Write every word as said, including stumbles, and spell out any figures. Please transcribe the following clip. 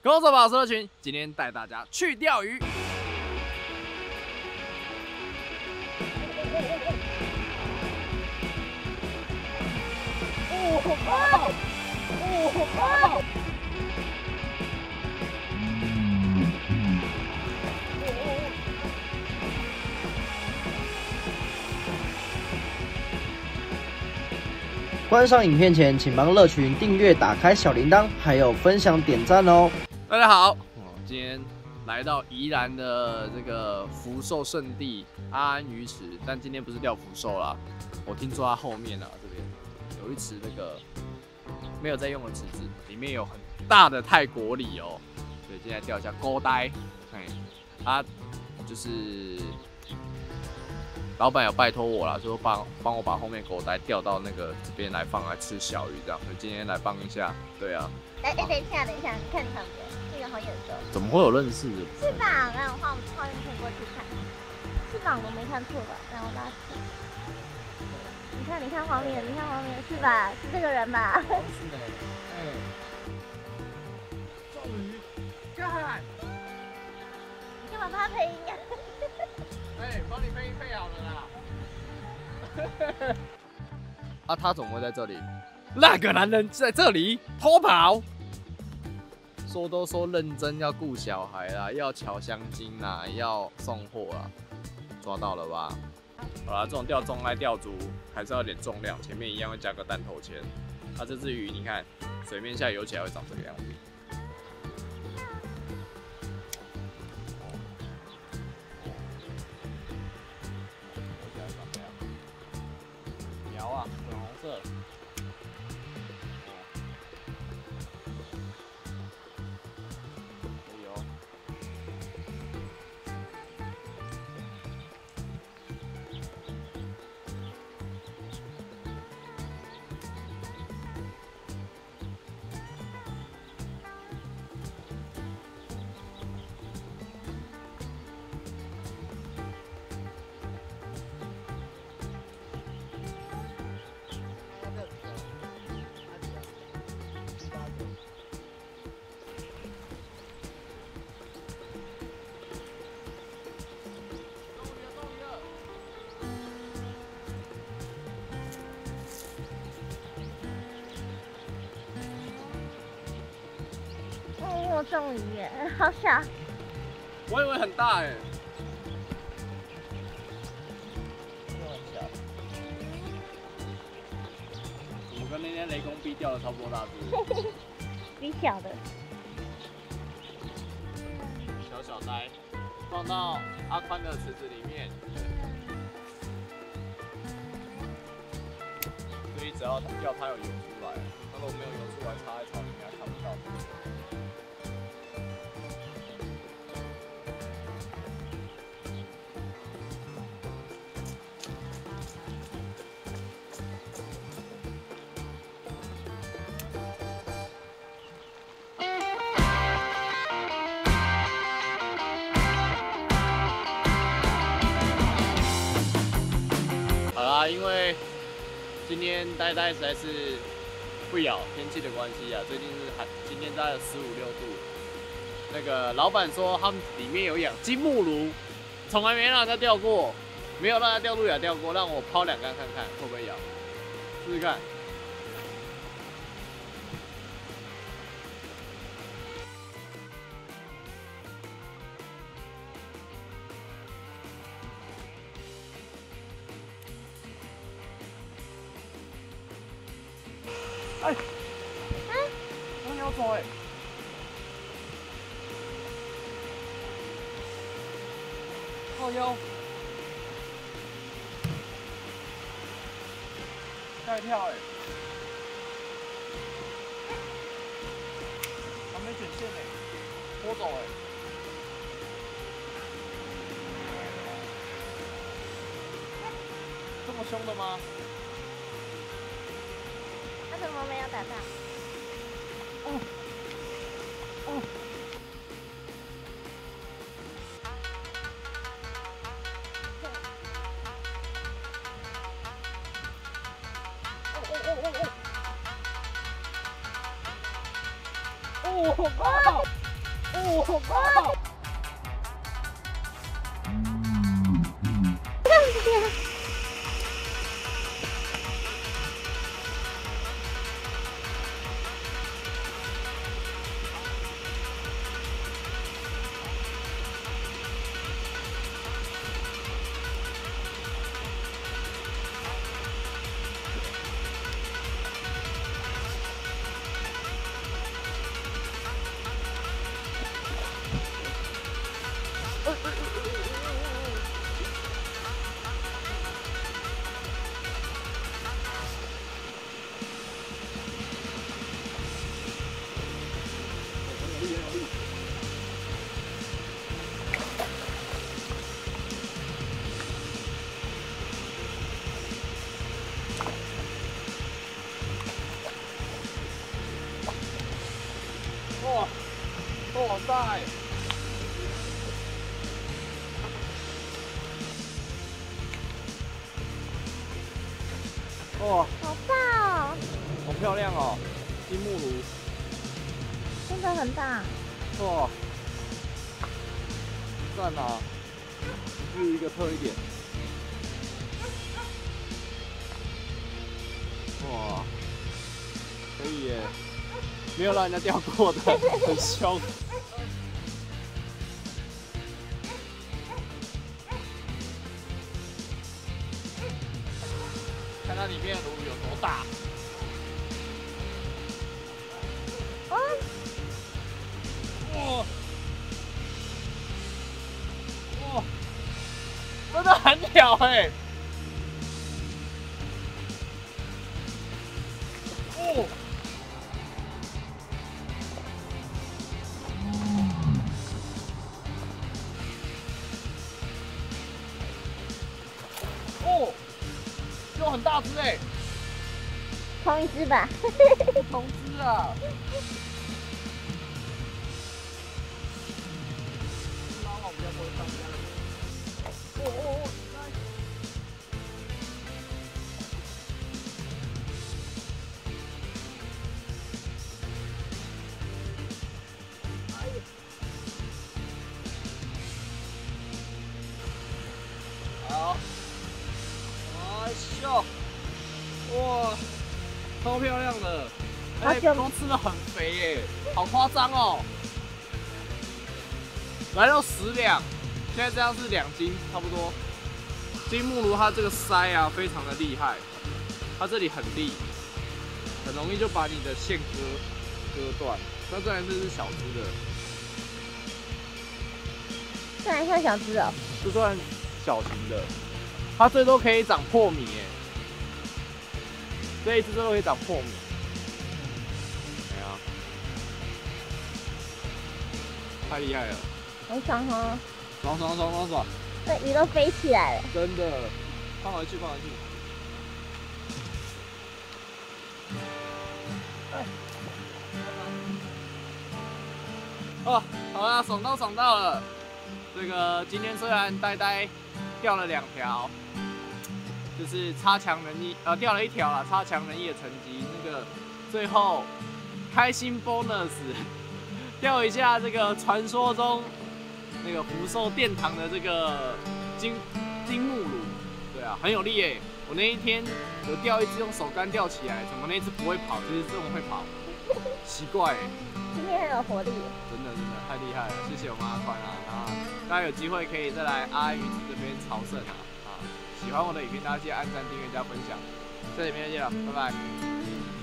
空手宝社群今天带大家去钓鱼。哦哦哦！ 观赏影片前，请帮乐群订阅、打开小铃铛，还有分享、点赞哦。 大家好，今天来到宜兰的这个福寿圣地阿安鱼池，但今天不是钓福寿啦。我听说它后面啊这边有一池那个没有在用的池子，里面有很大的泰国鲤哦，所以今天钓一下钩呆。哎，啊，就是老板有拜托我啦，说帮帮我把后面钩呆钓到那个这边来放来吃小鱼这样，所以今天来帮一下。对啊。哎哎，等一下，等一下，你看旁边，这个好眼熟。 怎么会有认识的？ 翅膀，让我画画面可以过去看。翅膀我没看错吧？然后拉扯。你看，你看黄脸，你看黄脸是吧？是这个人吧？ 是的。哎。终于，看。 你干嘛帮他配音啊？ 哎，帮你配音配好了啦。啊，他怎么会在这里？那个男人在这里偷跑。说都说认真要顾小孩啦，要瞧香精啦，要送货啦，抓到了吧？好啦，这种钓中爱钓足还是要有点重量，前面一样会加个弹头钳。啊，这只鱼你看，水面下游起来会长这个样子。苗啊，粉红色。 哦，中鱼耶，好小。 我以为很大哎。 很小。 我跟那天雷公逼钓的差不多大只。 比小的。 小小呆，放到阿宽的池子里面。所以只要钓它有游出来，它如果没有游出来，插在草里面它看不到。好啦，因为今天呆呆实在是不咬，天气的关系啊，最近是寒，今天大概有十五六度。那个老板说他们里面有养金目鲈，从来没让人家钓过，没有让他钓路亚钓过，让我抛两竿看看会不会咬，试试看。哎，嗯，我鸟走哎，靠腰，吓一跳哎，还没卷线哎，拖走哎，这么凶的吗？ 为什么没有打到？ 哦，哦。哦哦哦哦！哦，好大！ 哦，好棒！哇，哇塞！哇， 好大哦， 好漂亮哦，金木炉， 真的很大。 哇，赞啊！日一个特一点。哇，可以耶，没有让人家掉过的，很凶。看它里面的炉有多大。 哦， 哇！哇！真的很屌哎！哦！哦！有很大只哎！ 同一只吧。 同只啊！猫好比较不会上架。哦哦哦！好，哎呦，哇，超漂亮的，哎，都吃的很肥耶，好夸张哦。来到十两，现在这样是两斤，差不多。金木炉它这个塞啊，非常的厉害，它这里很利，很容易就把你的线割割断。那这然这是小只的， 这还算小只哦。 这算小型的，它最多可以长破米耶。这一只最多可以长破米。哎呀，太厉害了！ 很爽哦， 爽爽爽爽爽！ 这鱼都飞起来了。 真的，放回去，放回去。哎，哦，好了，爽到爽到了。这个今天虽然呆呆钓了两条，就是差强人意，呃，钓了一条啦，差强人意的成绩。那个最后开心 bonus 钓一下这个传说中那个福寿殿堂的这个金金木炉，对啊，很有力耶。我那一天有钓一只用手竿钓起来，怎么那只不会跑，这只这么会跑？奇怪耶。 今天很有活力。 真的真的太厉害了，谢谢我们阿宽啊！然后大家有机会可以再来阿安鱼子这边朝圣啊！啊，喜欢我的影片，大家记得按赞、订阅、加分享。在影片见了，拜拜。